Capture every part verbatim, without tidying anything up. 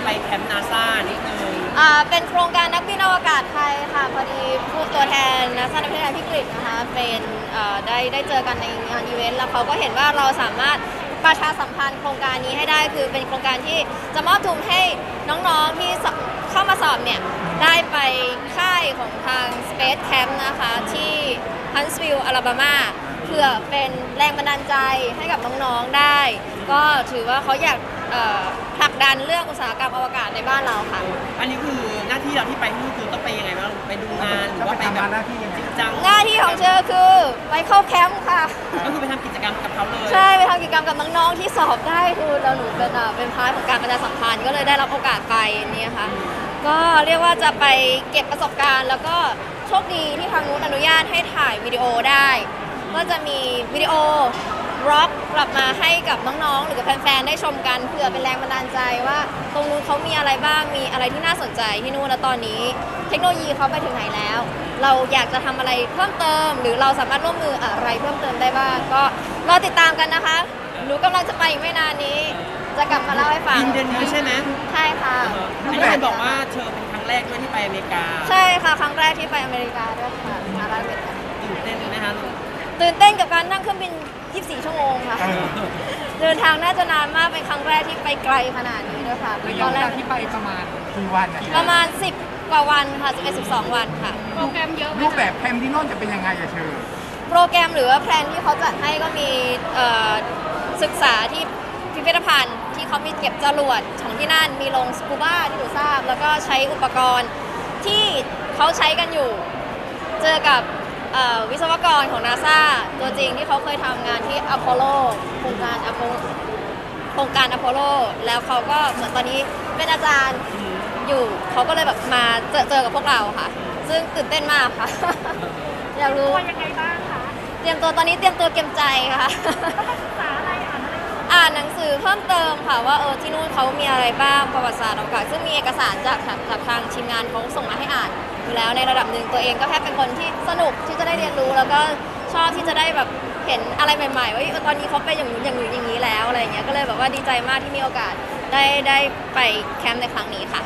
ไปแคมป์นาซานิดนึงอ่าเป็นโครงการนักบินอวกาศไทยค่ะพอดีผู้ตัวแทนนาซาในประเทศไทยพี่กฤษนะคะเป็นได้ได้เจอกันในงานอีเวนต์แล้วเขาก็เห็นว่าเราสามารถประชาสัมพันธ์โครงการนี้ให้ได้คือเป็นโครงการที่จะมอบทุนให้น้องๆที่เข้ามาสอบเนี่ยได้ไปค่ายของทาง Space Camp นะคะที่ Huntsville อลาบามาเพื่อเป็นแรงบันดาลใจให้กับน้องๆได้ ก็ถือว่าเขาอยากผลักดันเรื่องอุตสาหกรรมอวกาศในบ้านเราค่ะอันนี้คือหน้าที่เราที่ไปที่คือต้องไปยังไงบ้างไปดูงานหรือว่าไปแบบจริงจังหน้าที่ของเธอคือไปเข้าแคมป์ค่ะก็คือไปทำกิจกรรมกับเขาเลยใช่ไปทำกิจกรรมกับน้องๆที่สอบได้คือเราหนูเป็นเป็นพาร์ทของการประชาสัมพันธ์ก็เลยได้รับโอกาสไปนี่ค่ะก็เรียกว่าจะไปเก็บประสบการณ์แล้วก็โชคดีที่ทางนู้นอนุญาตให้ถ่ายวิดีโอได้ก็จะมีวิดีโอร็อกกลับมาให้กับน้องๆหรือกับแฟนๆได้ชมกันเพื่อเป็นแรงบันดาลใจว่าตรงนู้นเขามีอะไรบ้างมีอะไรที่น่าสนใจที่นู่นแล้วตอนนี้เทคโนโลยีเขาไปถึงไหนแล้วเราอยากจะทำอะไรเพิ่มเติมหรือเราสามารถร่วมมืออะไรเพิ่มเติมได้บ้างก็รอติดตามกันนะคะหนูกำลังจะไปอีกไม่นานนี้จะกลับมาเล่าให้ฟังบินเดือนนี้ใช่ไหมใช่ค่ะอันนี้เห็นบอกว่าเธอเป็นครั้งแรกด้วยที่ไปอเมริกาใช่ค่ะครั้งแรกที่ไปอเมริกาด้วยค่ะมาลาเวสตื่นเต้นไหมคะตื่นเต้นกับการนั่งเครื่องบินยี่สิบสี่ชั่วโมงค่ะเดินทางน่าจะนานมากเป็นครั้งแรกที่ไปไกลขนาดนี้ด้วยค่ะตอนแรกที่ไปประมาณกี่วันประมาณสิบกว่าวันค่ะสิบเอ็ด สิบสองวันค่ะโปรแกรมเยอะรูปแบบแพมที่โน่นจะเป็นยังไงอะเชิญโปรแกรมหรือว่าแพลนที่เขาจัดให้ก็มีศึกษาที่พิพิธภัณฑ์ที่เขามีเก็บจรวดของที่นั่นมีลงสกูบ้าที่หนูทราบแล้วก็ใช้อุปกรณ์ที่เขาใช้กันอยู่เจอกับวิศวกรของนาซาตัวจริงที่เขาเคยทำงานที่อพอลโลโครงการอพอลโครงการอพอลโลแล้วเขาก็เหมือนตอนนี้เป็นอาจารย์อยู่เขาก็เลยแบบมาเจอเจอกับพวกเราค่ะซึ่งตื่นเต้นมากค่ะอยากรู้ว่ายังไงบ้างคะเตรียมตัวตอนนี้เตรียมตัวเก็บใจค่ะศึกษาอะไรอ่านอะไรอ่านหนังสือเพิ่มเติมค่ะว่าเออที่นู่นเขามีอะไรบ้างประวัติศาสตร์อวกาศซึ่งมีเอกสารจากจากทางทีมงานเขาส่งมาให้อ่านอยู่แล้วในระดับหนึ่งตัวเองก็แค่เป็นคนที่สนุกที่จะได้เรียนรู้แล้วก็ชอบที่จะได้แบบเห็นอะไรใหม่ๆว่าตอนนี้เขาเป็นอย่างนู้นอย่างนู้นอย่างนี้แล้วอะไรเงี้ยก็เลยแบบว่าดีใจมากที่มีโอกาสได้ได้ไปแคมป์ในครั้งนี้ค่ะ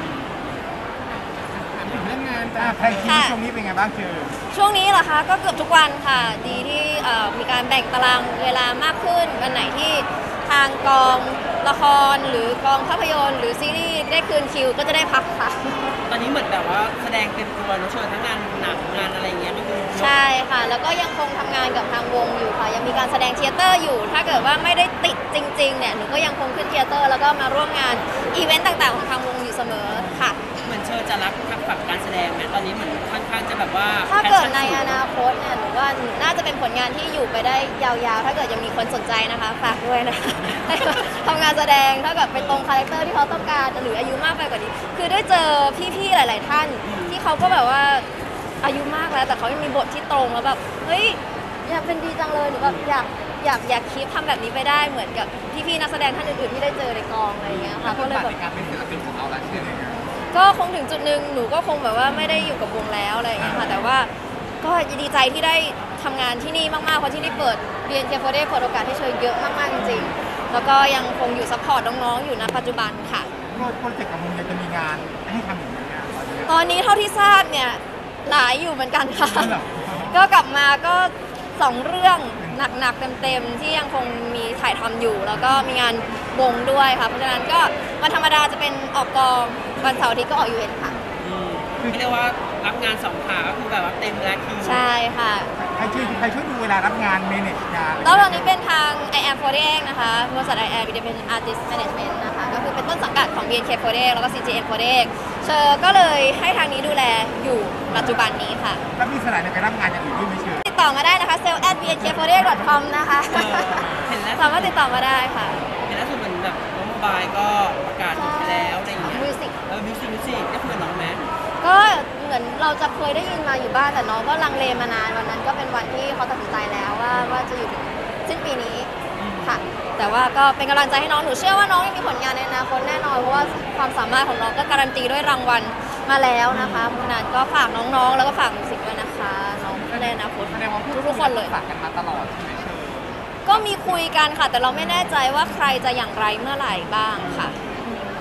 ถึงเรื่องงานจ้าแพลนชีวิตช่วงนี้เป็นไงบ้างเจอช่วงนี้เหรอคะก็เกือบทุกวันค่ะดีที่มีการแบ่งตารางเวลามากขึ้นวันไหนที่ทางกองละครหรือกองภาพยนตร์หรือซีรีส์ได้คืนคิวก็จะได้พักค่ะตอนนี้เหมือนแบบว่าแสดงเป็นตัวนะเชิญทั้งงานหนังงานอะไรเงี้ยก็คือใช่ค่ะแล้วก็ยังคงทำงานกับทางวงอยู่ค่ะยังมีการแสดงเทยเตอร์อยู่ถ้าเกิดว่าไม่ได้ติดจริงๆเนี่ยหนูก็ยังคงขึ้นเทยเตอร์แล้วก็มาร่วมงานอีเวนต์ต่างๆของทางวงอยู่เสมอค่ะเหมือนเชิญจะรักฝักการแสดงไหมตอนนี้เหมือนค่อนข้างจะแบบว่าถ้าเกิดในอนาคตเนี่ยหนูว่าน่าจะเป็นผลงานที่อยู่ไปได้ยาวๆถ้าเกิดยังมีคนสนใจนะคะฝากด้วยนะทำงานแสดงถ้าเกิดไปตรงคาแรคเตอร์ที่เขาต้องการหรืออายุมากไปกว่านี้คือได้เจอพี่ๆหลายๆท่านที่เขาก็แบบว่าอายุมากแล้วแต่เขายังมีบทที่ตรงแล้วแบบเฮ้ยอยากเป็นดีจังเลยหรือแบบอยากอยากอยากคิดทำแบบนี้ไปได้เหมือนกับพี่ๆนักแสดงท่านอื่นๆที่ได้เจอในกองอะไรอย่างเงี้ยค่ะก็เลยแบบการเป็นศิลปินของเราแล้วใช่ไหมก็คงถึงจุดหนึ่งหนูก็คงแบบว่าไม่ได้อยู่กับวงแล้วอะไรอย่างเงี้ยค่ะแต่ว่าก็ดีใจที่ได้ทำงานที่นี่มากๆเพราะที่นี่เปิด บี เอ็น เค โฟร์ เปิดโอกาสให้เชยเยอะมากๆจริงๆแล้วก็ยังคงอยู่ซัพพอร์ตน้องๆอยู่ณปัจจุบันค่ะโปรเจกต์กับวงจะมีงานให้ทำอย่างไรตอนนี้เท่าที่ทราบเนี่ยหลายอยู่เหมือนกันค่ะก็กลับมาก็สองเรื่องหนักๆเต็มๆที่ยังคงมีถ่ายทำอยู่แล้วก็มีงานวงด้วยค่ะเพราะฉะนั้นก็วันธรรมดาจะเป็นออกกองวันเสาร์อาทิตย์ก็ออกยูเอ็นค่ะคือเรียกว่ารับงานสองขาก็คือแบบว่าเต็มแล้วคิวใช่ค่ะใครช่วยใครช่วยดูเวลารับงานเมเนจงานแล้วตอนนี้เป็นทาง I am โฟร์ เอ็กซ์ นะคะบริษัท I am เป็น Artist Management นะคะก็คือเป็นต้นสังกัดของ บี เอ็น เค โฟร์ เอ็กซ์ แล้วก็ ซี จี เอ็ม โฟร์ เอ็กซ์ เชอร์ก็เลยให้ทางนี้ดูแลอยู่ปัจจุบันนี้ค่ะแล้วมีสถานในการรับงานอย่างอื่นด้วยไหมเชอร์ติดต่อมาได้นะคะ เซลล์ แอท บี เอ็น เค โฟร์ เอ็กซ์ ดอท คอม นะคะสามารถติดต่อมาได้ค่ะเห็นแล้วคือเหมือนแบบน้องโมบายก็ประกาศไปแล้วอะไรอย่างเงี้ยมิวสิกเออมิวสิกมิวสิกได้คุยกับน้องไหมก็เหมือนเราจะเคยได้ยินมาอยู่บ้างแต่น้องก็ลังเลมานานวันนั้นก็เป็นวันที่เขาตัดสินใจแล้วว่าว่าจะอยู่สิ้นปีนี้ค่ะแต่ว่าก็เป็นกำลังใจให้น้องหนูเชื่อว่าน้องยังมีผลงานในอนาคตแน่นอนเพราะว่าความสามารถของน้องก็การันตีด้วยรางวัลมาแล้วนะคะเพราะนั้นก็ฝากน้องๆแล้วก็ฝากมิวสิกด้วยนะคะน้องในอนาคตแสดงว่าทุกคนเลยฝากกันมาตลอดใช่ไหมเชอร์ก็มีคุยกันค่ะแต่เราไม่แน่ใจว่าใครจะอย่างไรเมื่อไหร่บ้างค่ะแ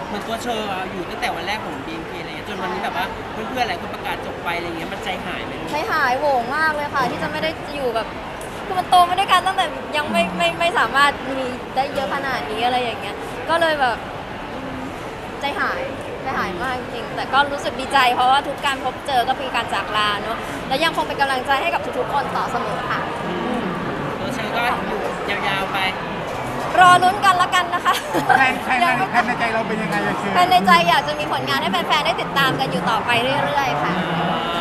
เหมือนตัวเชอร์อยู่ตั้งแต่วันแรกของ บี เอ็ม เค อะไรเงี้ยจนวันนี้แบบว่าเพื่อนๆหลายคนประกาศจบไปอะไรเงี้ยมันใจหายไหมใจหายโหวงมากเลยค่ะ ที่จะไม่ได้อยู่แบบคือมันโตมาด้วยกันตั้งแต่ยังไม่ไม่ไม่สามารถมีได้เยอะขนาดนี้อะไรอย่างเงี้ยก็เลยแบบอืมใจหายใจหายมากจริงๆแต่ก็รู้สึกดีใจเพราะว่าทุกการพบเจอก็เป็นการจากลาเนาะและยังคงเป็นกำลังใจให้กับทุกๆคนต่อเสมอค่ะตัวเชอร์ก็อยู่ยาวๆไปรอลุ้นกันละกันนะคะแทนแทนในแทนในใจเราเป็นยังไงเลยเชื่อแฟนในใจอยากจะมีผลงานให้แฟนๆได้ติดตามกันอยู่ต่อไปเรื่อยๆค่ะอ่า